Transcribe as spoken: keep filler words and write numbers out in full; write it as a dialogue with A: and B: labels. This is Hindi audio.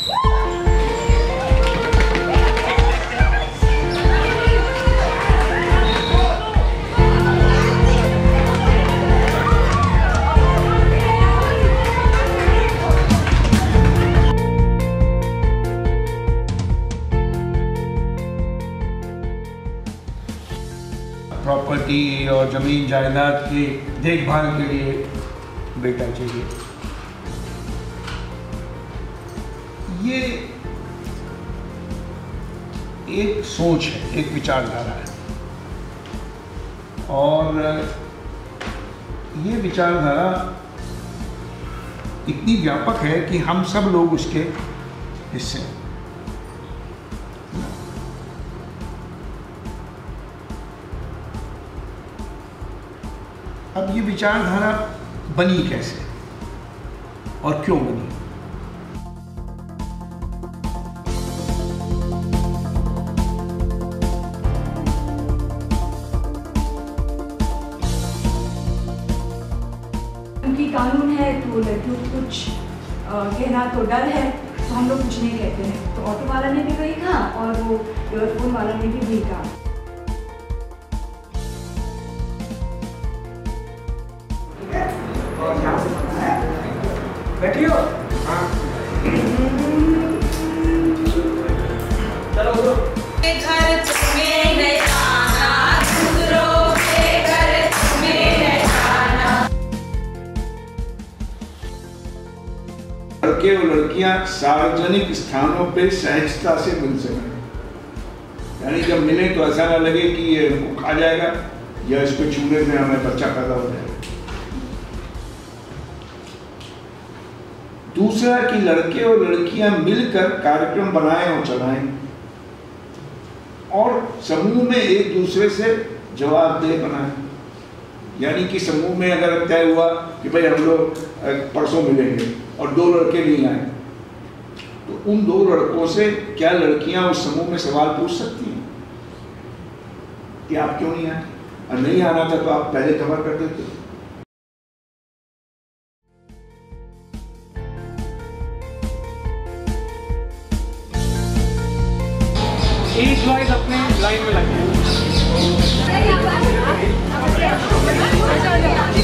A: प्रॉपर्टी और ज़मीन जायदाद की देखभाल के लिए बेटा चाहिए। ये एक सोच है, एक विचारधारा है, और ये विचारधारा इतनी व्यापक है कि हम सब लोग उसके हिस्से हैं। अब ये विचारधारा बनी कैसे और क्यों बनी?
B: क्योंकि कानून है तो लड़कियों को कुछ कहना तो डर है, तो हम लोग कुछ नहीं कहते हैं। तो ऑटो वाला ने भी वही कहा और वो ईयरफोन वाला ने भी वही कहा।
A: बैठियो। हाँ। चलो उधर। घर तुम्हें नहीं आना, दूसरों के घर तुम्हें नहीं आना। लड़के और लड़कियां सार्वजनिक स्थानों पे सहजता से मिल सकें, यानी जब मिले तो ऐसा ना लगे कि ये हमको खा जाएगा या इसको छूने में हमें बच्चा पैदा हो जाएगा। दूसरा कि लड़के और लड़कियां मिलकर कार्यक्रम बनाएं और चलाएं और समूह में एक दूसरे से जवाबदेह बनाएं। यानी कि समूह में अगर तय हुआ कि भाई हम लोग परसों मिलेंगे और दो लड़के नहीं आए, तो उन दो लड़कों से क्या लड़कियां उस समूह में सवाल पूछ सकती हैं कि आप क्यों नहीं आए? और नहीं आना था तो आप पहले खबर कर देते।
C: एज वाइज अपने लाइन में लगे हैं।